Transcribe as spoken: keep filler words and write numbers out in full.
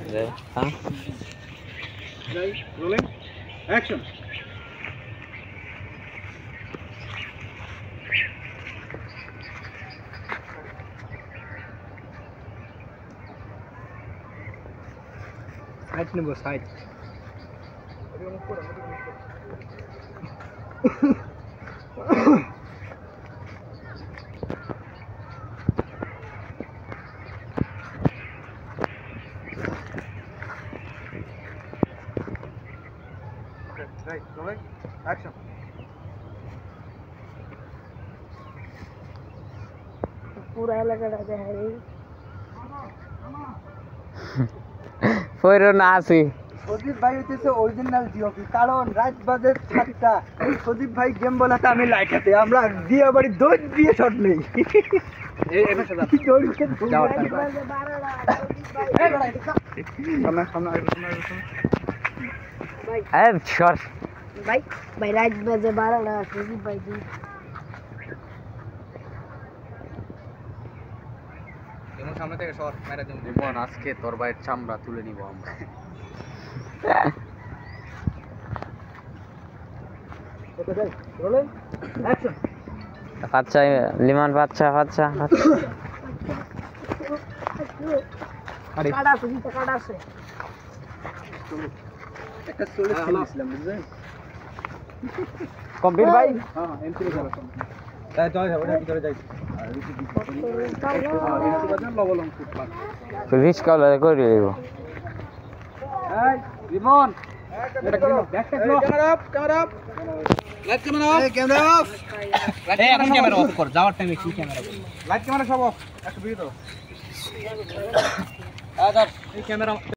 হ্যাঁ rolling action side নেব side Right, rolling, action. पूरा लगा रहता है रे ফইরো না আসি সদীপ ভাই হইতেছে অরিজিনাল জিওপি কারণ রাত বাজে সাতটা সদীপ ভাই গেম বলাতে আমি লাইটাতে আমরা দিয়ে বাড়ি দৌড় দিয়ে শট নেই এই এটা সাদা দৌড়কে যাওয়ার টাইম এই বড় এটা সামনে সামনে আগে সামনে আগে भाई এ সর भाई भाई रात बजे बारह लगा सुदीप भाई जी এমন সামনে থেকে শট মেরে দিন জীবন আজকে তোর ভাইয়ের চামড়া তুলে নিব আমরা ওকে যাই রোলিং অ্যাকশন বাচ্চা লিমন বাচ্চা বাচ্চা আরে काटा सुदीप काटा से একটা সোলে ছিলাম বুঝছেন কমপ্লিট ভাই হ্যাঁ এমসি রে চলো তাই চল যাবো এটা ভিতরে যাই আর এই যে বাজার লবলং ফুটপাত রিচ কল করে দিব এই রিমন এটা কি ব্যাকটা লো camera up camera up light camera off এই ক্যামেরা অফ এই এখন ক্যামেরা অফ কর যাওয়ার টাইমে কি ক্যামেরা লাইট ক্যামেরা সব অফ একটা ভিডিও দাও আদার এই ক্যামেরা